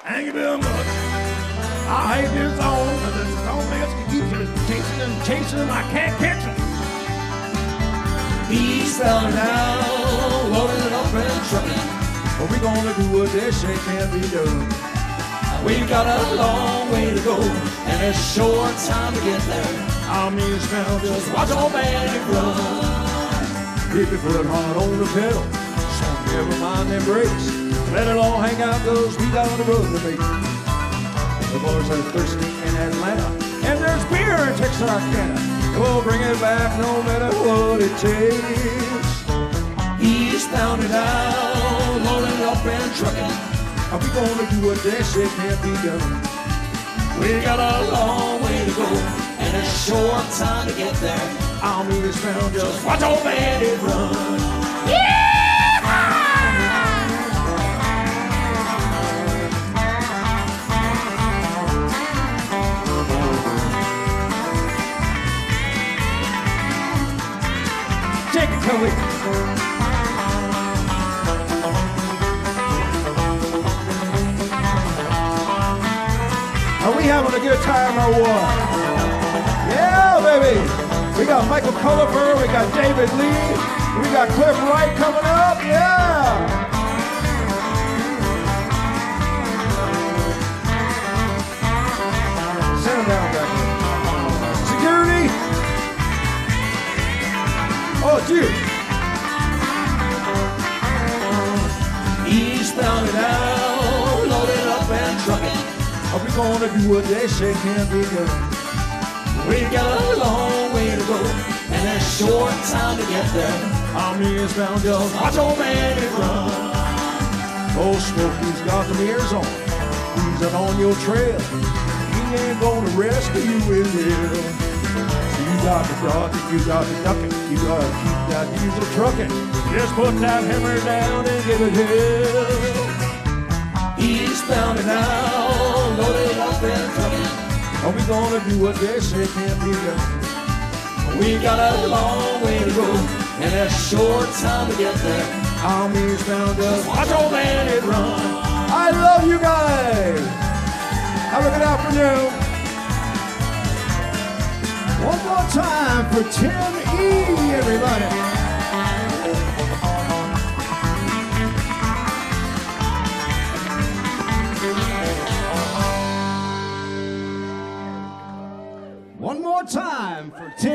Thank you very much. I hate this song, but this song keeps chasing and chasing him. I can't catch him. He's down and out, loading up and trucking. What we gonna do with this shit can't be done. We've got a long way to go, and a short time to get there. I mean, smell Just watch old Bandit run. keep your foot hard on the pedal. So never mind them brakes. Let it all hang out, cause we got on the road to make. The boys are thirsty in Atlanta, and there's beer in Texarkana. We'll bring it back no matter what it takes. He's pounding out, loading up and trucking. Are we gonna do what that shit can't be done? We got a long way to go, and a short time to get there. I'll meet his found Just watch old Bandit run. Take it, Kelly. Are we having a good time or what? Yeah, baby. We got Michael Culliver, we got David Lee, we got Cliff Wright coming up. Yeah. Send him down back there. Security. Oh, it's you. He's pounding out, loading up and trucking. Are we gonna do what they say can't be done? We've got a long way to go, and a short time to get there. I'm eastbound, just Watch old Bandit run. old Smokey's got the mirrors on. He's out on your trail. He ain't gonna rescue you with him. You got to dodge it, you got to duck it, you gotta keep that diesel trucking. Just put that hammer down and give it hell. He's pounding out, loaded up and trucking. Are we gonna do what they say can't be done? We got a long way to go, and a short time to get there. I'm eastbound, just Watch old Bandit run. I love you guys. Have a good afternoon. One more time for Tim E, everybody. One more time for Tim